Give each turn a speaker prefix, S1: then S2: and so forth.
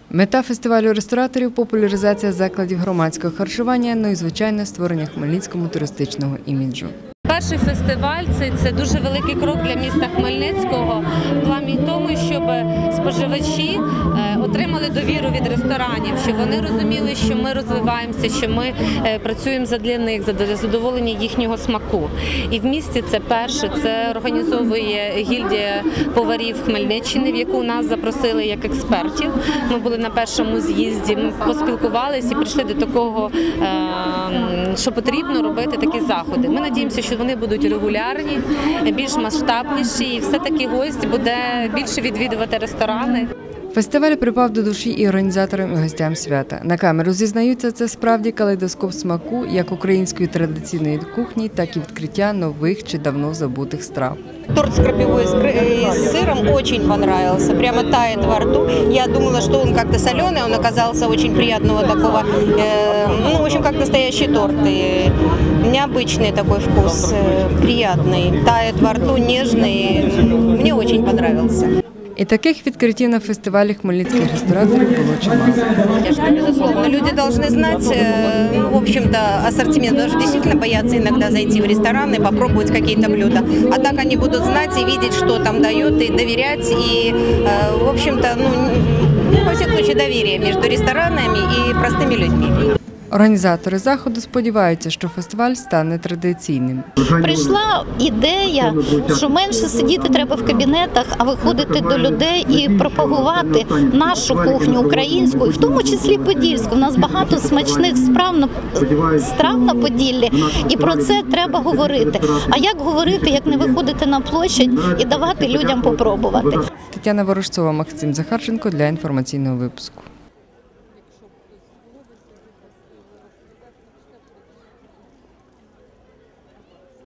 S1: Мета фестивалю рестораторів – популяризація закладів громадського харчування, ну і, звичайно, створення Хмельницькому туристичного іміджу.
S2: Перший фестиваль – це дуже великий крок для міста Хмельницького в плані тому, щоб споживачі отримали довіру від ресторанів, щоб вони розуміли, що ми розвиваємося, що ми працюємо задля них, задля задоволення їхнього смаку. І в місті це перше, це організовує гільдія поварів Хмельниччини, в яку нас запросили як експертів. Ми були на першому з'їзді, ми поспілкувалися і прийшли до такого, що потрібно робити такі заходи. Ми надіємося, що вони будуть регулярні, більш масштабніші і все-таки гость буде більше відвідувати ресторани.
S1: Фестиваль припав до душі і організаторам, і гостям свята. На камеру зізнаються, це справді калейдоскоп смаку як української традиційної кухні, так і відкриття нових чи давно забутих страв.
S3: Торт с крапивой с сыром очень понравился, прямо тает во рту. Я думала, что он как-то соленый, он оказался очень приятного такого, в общем, как настоящий торт. И необычный такой вкус, приятный, тает во рту, нежный, мне очень понравился.
S1: І таких відкриттів на фестивалі хмельницьких рестораторів було чимало.
S3: Конечно, безусловно. Люди должны знать, в общем-то, ассортимент, потому что действительно боятся иногда зайти в ресторан и попробовать какие-то блюда. А так они будут знать и видеть, что там дают, и доверять, и, в общем-то, во всяком случае, доверие между ресторанами и простыми людьми.
S1: Організатори заходу сподіваються, що фестиваль стане традиційним.
S4: Прийшла ідея, що менше сидіти треба в кабінетах, а виходити до людей і пропагувати нашу кухню українську, і в тому числі подільську. У нас багато смачних страв на Поділлі, і про це треба говорити. А як говорити, як не виходити на площадь і давати людям попробувати?
S1: Тетяна Ворожцова, Максим Захарченко для інформаційного випуску.